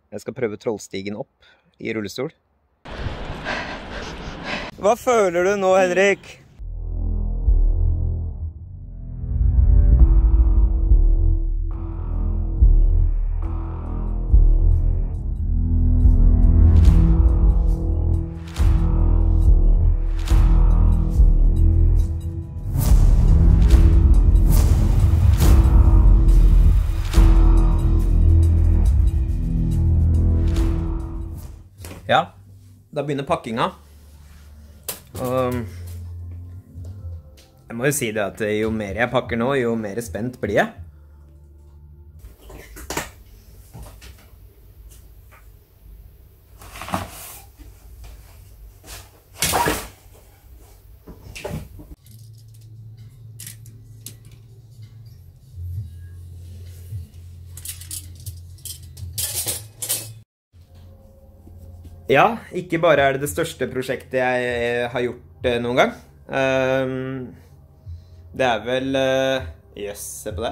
Jeg skal prøve Trollstigen opp i rullestol. Hva føler du nå, Henrik? Ja, da begynner pakkinga. Og jeg må jo si det at jo mer jeg pakker nå, jo mer spent blir jeg. Ja, ikke bare er det det største prosjektet jeg har gjort noen gang. Det er vel... Jøss, se på det.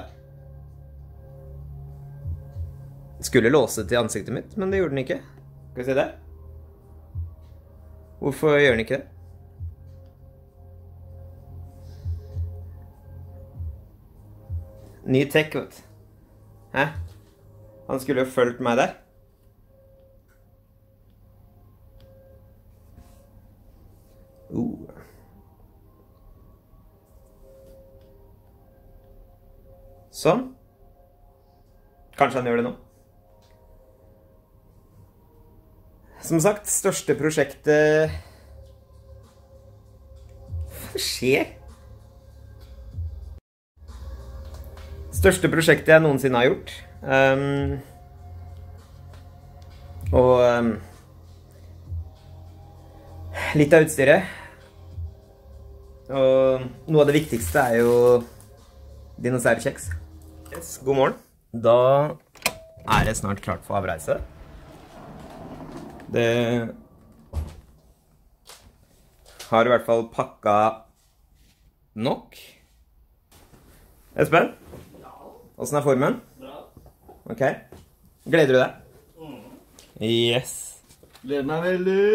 Skulle låse til ansiktet mitt, men det gjorde den ikke. Skal vi se det? Hvorfor gjør den ikke det? Ny tech, vet du. Hæ? Han skulle jo følt meg der. Sånn. Kanskje han gjør det nå. Som sagt, største prosjektet... Hva skjer? Største prosjektet jeg noensinne har gjort. Litt av utstyret. Og noe av det viktigste er jo dinosaurkjeks. Yes, god morgen. Da er det snart klart for avreise. Det har i hvert fall pakket nok. Espen? Ja. Hvordan er formen? Bra. Ok. Gleder du deg? Yes. Gleder meg veldig.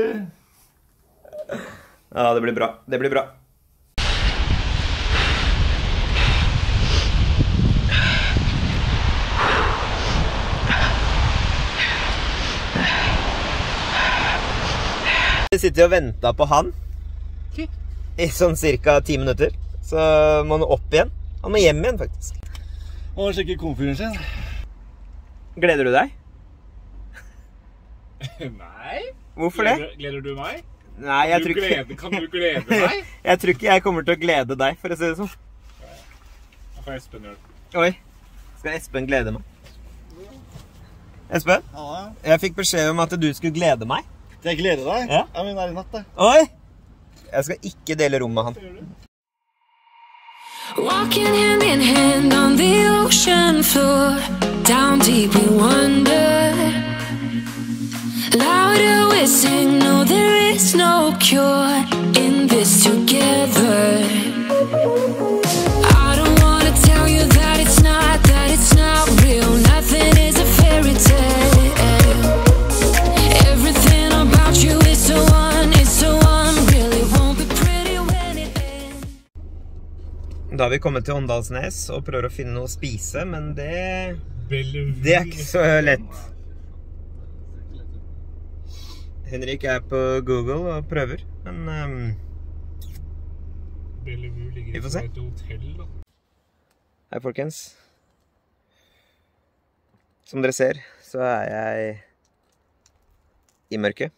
Ja, det blir bra. Det blir bra. Jeg sitter og ventet på han i sånn cirka 10 minutter. Så må han opp igjen. Han må hjem igjen, faktisk. Han må sjekke komfyren sin. Gleder du deg? Nei. Hvorfor det? Gleder du meg? Nei, jeg tror ikke... Kan du glede meg? Jeg tror ikke jeg kommer til å glede deg, for å si det sånn. Da får Espen gjøre det. Oi, skal Espen glede meg? Espen? Ja. Jeg fikk beskjed om at du skulle glede meg. Jeg gleder deg? Ja. Ja, men det er i natt, det. Oi! Jeg skal ikke dele rom med han. Walking hand in hand on the ocean floor, down deep we wonder. Louder we sing, no there is no cure in this together. I don't wanna tell you that it's not real. Nothing is a fairy tale. Everything about you is so really won't be pretty when it ends. Da har vi kommet til Åndalsnes og prøver å finne noe å spise, men det er ikke så lett. Henrik er på Google og prøver, men vi får se. Hei, folkens. Som dere ser, så er jeg i mørket.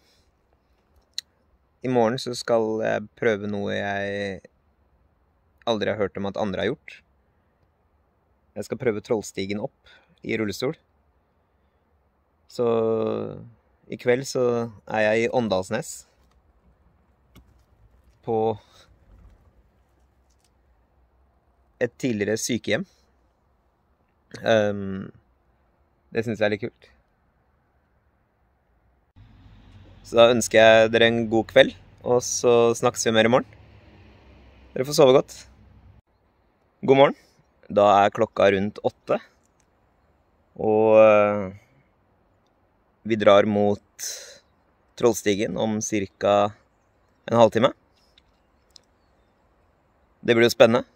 I morgen så skal jeg prøve noe jeg aldri har hørt om at andre har gjort. Jeg skal prøve Trollstigen opp i rullestol. Så i kveld så er jeg i Åndalsnes. På et tidligere sykehjem. Det synes jeg er litt kult. Så da ønsker jeg dere en god kveld, og så snakkes vi mer i morgen. Dere får sove godt. God morgen. Da er klokka rundt 8. Og Vi drar mot Trollstigen om cirka en halvtime. Det blir jo spennende.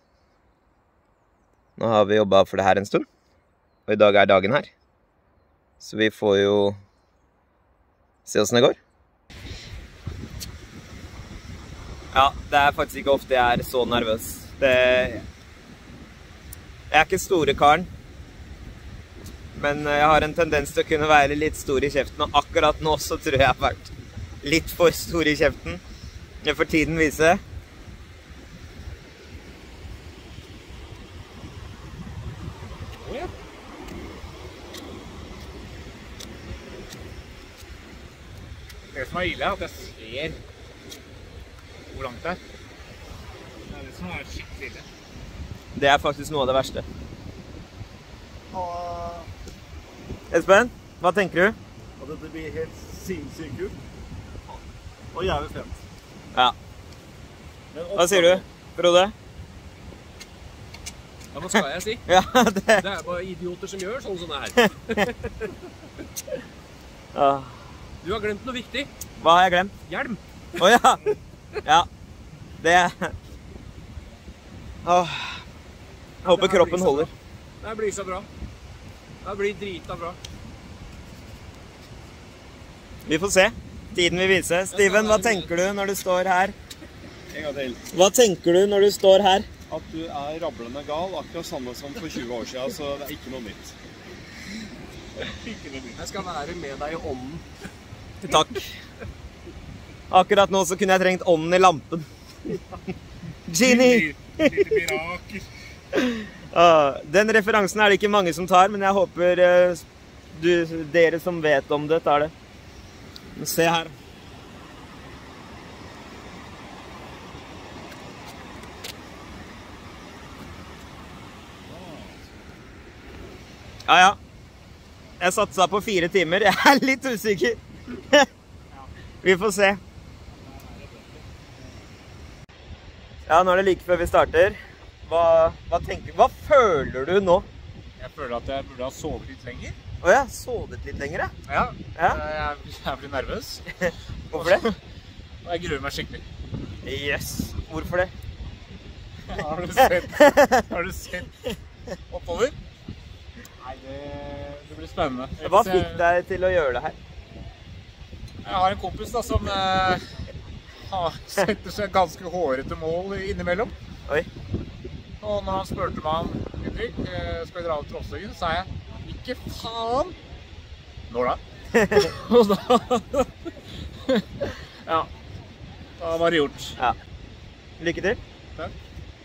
Nå har vi jobbet for det her en stund, og i dag er dagen her. Så vi får jo se hvordan det går. Ja, det er faktisk ikke ofte jeg er så nervøs. Jeg er ikke store karen, men jeg har en tendens til å kunne være litt stor i kjeften, og akkurat nå så tror jeg har vært litt for stor i kjeften. Det får tiden vise. Det som er ille er at jeg ser hvor langt det er. Det er det som er skikkelig ille. Det er faktisk noe av det verste. Espen, hva tenker du? Og det blir helt sinnssykt kult. Og jævlig spent. Ja. Hva sier du, Frode? Ja, hva skal jeg si? Ja, det... Det er bare idioter som gjør sånn som det her. Ah. Du har glemt noe viktig. Hva har jeg glemt? Hjelm. Åja! Ja, det... Åh. Jeg håper kroppen holder. Det blir så bra. Det blir drita bra. Vi får se. Tiden vil vise. Steven, hva tenker du når du står her? En gang til. Hva tenker du når du står her? At du er rablende gal, akkurat samme som for 20 år siden, så det er ikke noe nytt. Jeg skal være med deg i ånden. Takk. Akkurat nå så kunne jeg trengt ånden i lampen. Genie! Litt mirakel. Den referansen er det ikke mange som tar, men jeg håper dere som vet om det, tar det. Se her. Ja, ja. Jeg satsa på 4 timer. Jeg er litt usikker. Vi får se. Ja, nå er det like før vi starter. Hva føler du nå? Jeg føler at jeg burde ha sovet litt lenger. Åja, sovet litt lenger, ja? Ja, jeg blir nervøs. Hvorfor det? Og jeg gruer meg skikkelig. Yes. Hvorfor det? Har du sett oppover? Nei, det blir spennende. Hva fikk deg til å gjøre det her? Jeg har en kompis da, som setter seg ganske hårete mål innimellom. Oi. Og når han spurte meg om Henrik, skal vi dra av Trollstigen, så sa jeg, ikke faen! Når da? Og da... Ja, da var det gjort. Ja. Lykke til. Takk.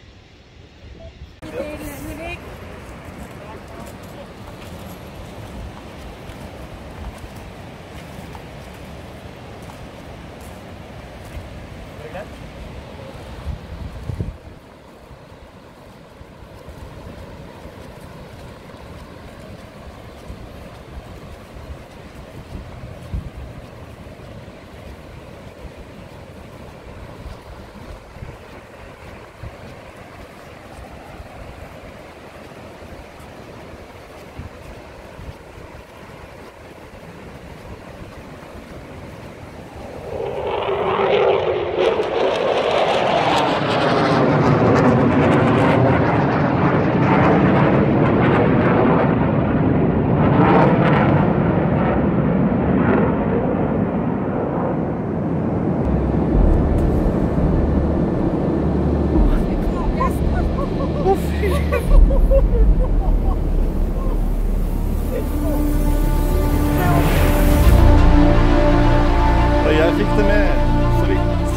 Og jeg fikk det med, så vidt.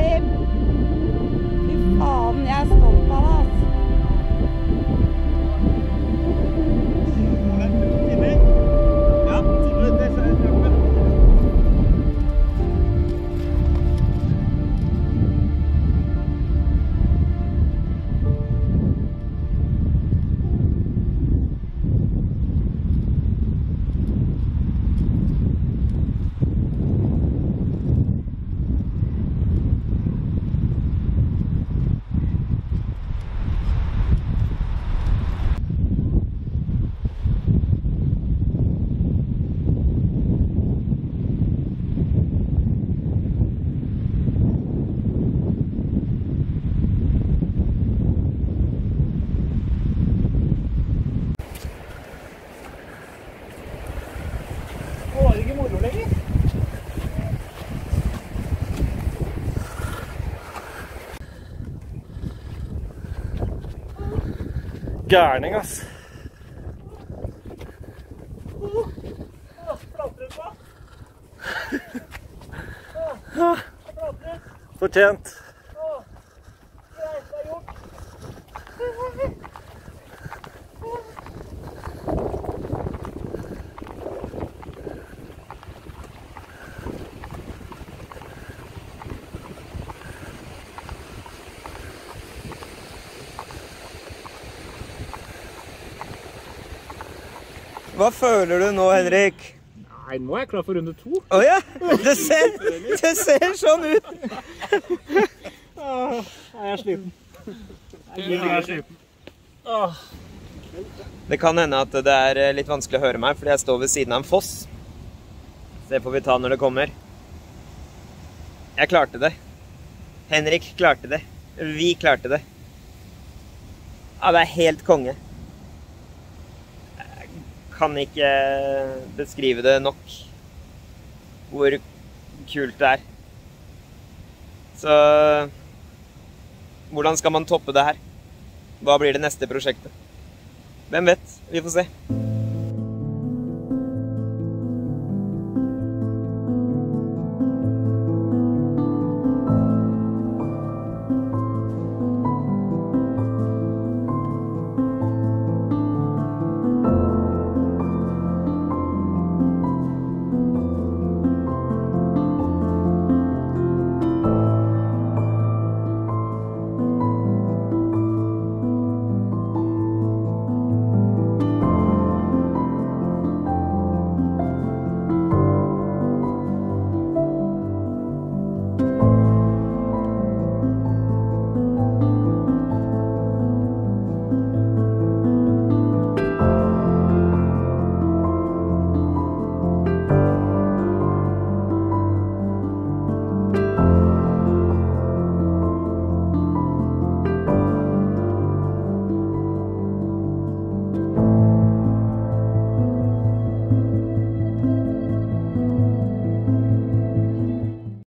Salim. Fy faen, jeg er stolt av deg, ass. Gærning, ass. Fortjent. Hva føler du nå, Henrik? Nei, nå er jeg klar for runde 2. Åja, det ser sånn ut. Jeg er sliten. Jeg er sliten. Det kan hende at det er litt vanskelig å høre meg, fordi jeg står ved siden av en foss. Så det får vi ta når det kommer. Jeg klarte det. Henrik klarte det. Vi klarte det. Ja, det er helt konge. Kan ikke beskrive det nok hvor kult det er. Så hvordan skal man toppe det her? Hva blir det neste prosjektet? Hvem vet? Vi får se.